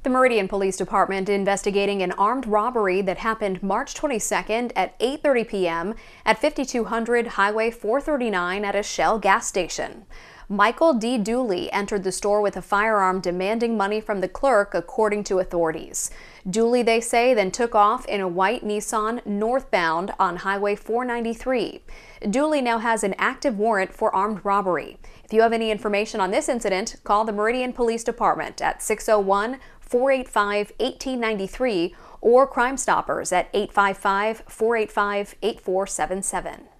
The Meridian Police Department investigating an armed robbery that happened March 22nd at 8:30 p.m. at 5200 Highway 439 at a Shell gas station. Michael D. Dooley entered the store with a firearm demanding money from the clerk, according to authorities. Dooley, they say, then took off in a white Nissan northbound on Highway 493. Dooley now has an active warrant for armed robbery. If you have any information on this incident, call the Meridian Police Department at 601-485-1893 or Crime Stoppers at 855-485-8477.